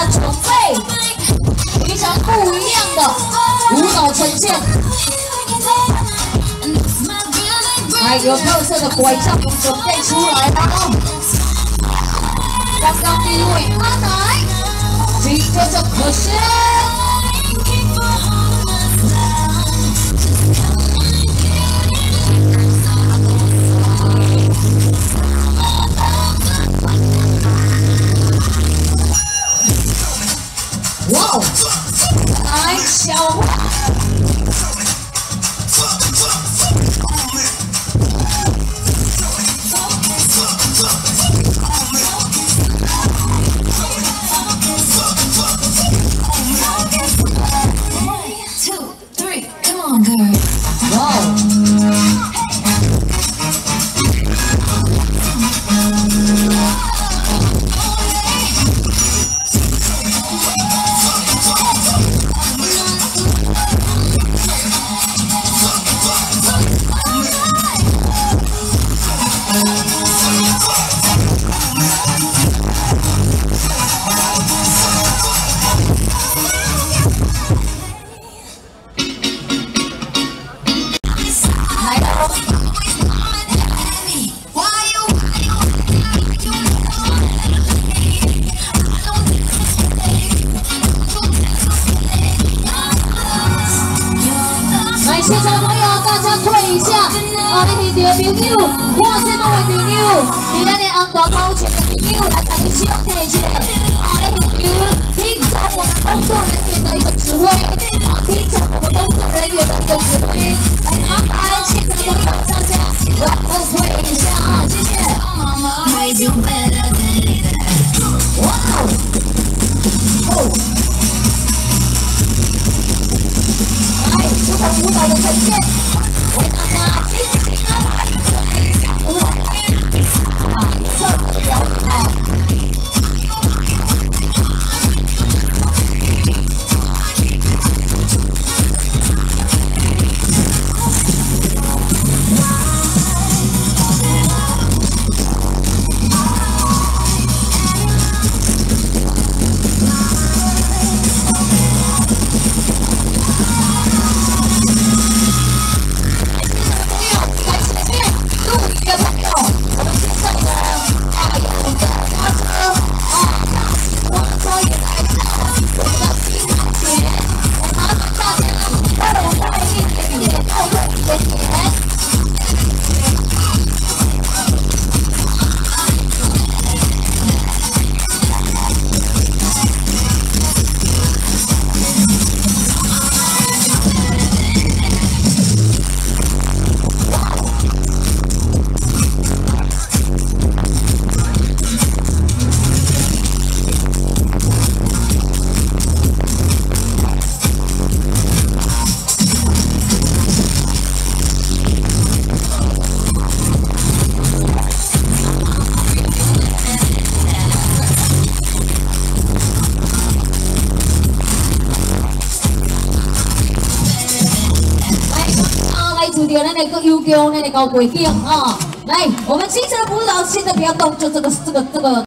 要准备非常不一样的舞蹈呈现。来，有特色的拐杖准备出来了。刚刚第一位阿奶，紧接着可是。 哇哦！来，小花。哇哦！ 现场朋友，大家退一下！啊，你是着朋友，我这么位朋友，伫咱的红大头前的朋友来给你先提起来。啊，你朋友，听从我们工作人员的一个指挥，啊，听从我们工作人员的一个指挥，来安排现场朋友大家来退一下啊，谢谢。哇哦！ 不同舞蹈的呈现，为大家精彩的舞蹈表演。 咱那个优强，咱那个背景啊，来，我们精神的舞蹈现在不要动，就这个。